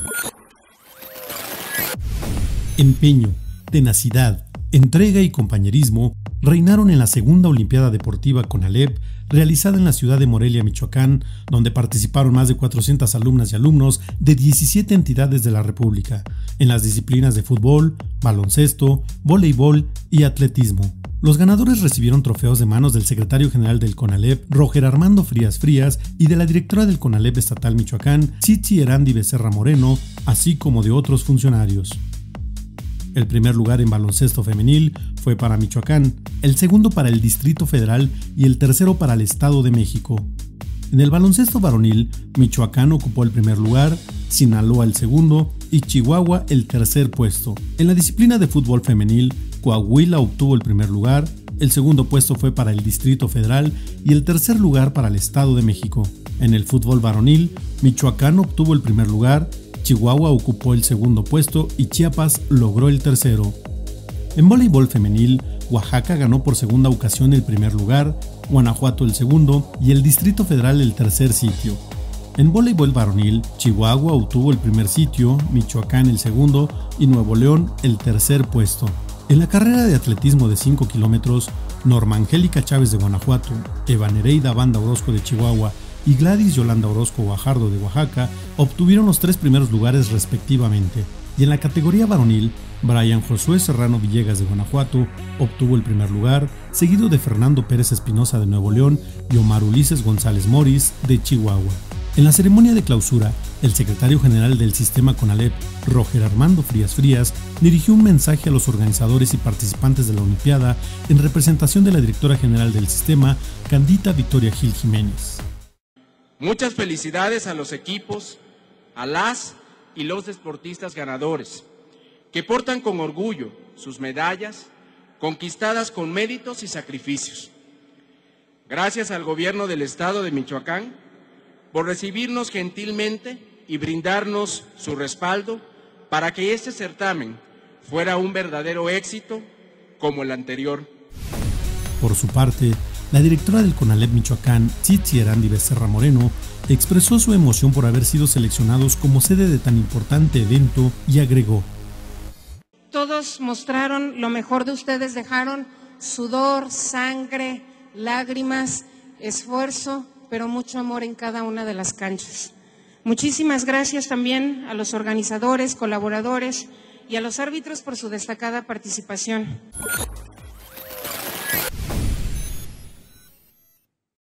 Empeño, tenacidad, entrega y compañerismo reinaron en la segunda Olimpiada Deportiva CONALEP, realizada en la ciudad de Morelia, Michoacán, donde participaron más de 400 alumnas y alumnos de 17 entidades de la República, en las disciplinas de fútbol, baloncesto, voleibol y atletismo. Los ganadores recibieron trofeos de manos del secretario general del CONALEP, Roger Armando Frías Frías, y de la directora del CONALEP estatal Michoacán, Tsitsi Erandi Becerra Moreno, así como de otros funcionarios. El primer lugar en baloncesto femenil fue para Michoacán, el segundo para el Distrito Federal y el tercero para el Estado de México. En el baloncesto varonil, Michoacán ocupó el primer lugar, Sinaloa el segundo y Chihuahua el tercer puesto. En la disciplina de fútbol femenil, Coahuila obtuvo el primer lugar, el segundo puesto fue para el Distrito Federal y el tercer lugar para el Estado de México. En el fútbol varonil, Michoacán obtuvo el primer lugar, Chihuahua ocupó el segundo puesto y Chiapas logró el tercero. En voleibol femenil, Oaxaca ganó por segunda ocasión el primer lugar, Guanajuato el segundo y el Distrito Federal el tercer sitio. En voleibol varonil, Chihuahua obtuvo el primer sitio, Michoacán el segundo y Nuevo León el tercer puesto. En la carrera de atletismo de 5 kilómetros, Norma Angélica Chávez de Guanajuato, Eva Nereida Banda Orozco de Chihuahua y Gladys Yolanda Orozco Guajardo de Oaxaca obtuvieron los 3 primeros lugares respectivamente. Y en la categoría varonil, Brian Josué Serrano Villegas de Guanajuato obtuvo el primer lugar, seguido de Fernando Pérez Espinosa de Nuevo León y Omar Ulises González Moris de Chihuahua. En la ceremonia de clausura, el secretario general del sistema CONALEP, Roger Armando Frías Frías, dirigió un mensaje a los organizadores y participantes de la Olimpiada en representación de la directora general del sistema, Candita Victoria Gil Jiménez. Muchas felicidades a los equipos, a las y los deportistas ganadores, que portan con orgullo sus medallas, conquistadas con méritos y sacrificios. Gracias al gobierno del estado de Michoacán por recibirnos gentilmente y brindarnos su respaldo para que este certamen fuera un verdadero éxito como el anterior. Por su parte, la directora del CONALEP Michoacán, Tsitsi Erandi Becerra Moreno, expresó su emoción por haber sido seleccionados como sede de tan importante evento y agregó: todos mostraron lo mejor de ustedes, dejaron sudor, sangre, lágrimas, esfuerzo, pero mucho amor en cada una de las canchas. Muchísimas gracias también a los organizadores, colaboradores y a los árbitros por su destacada participación.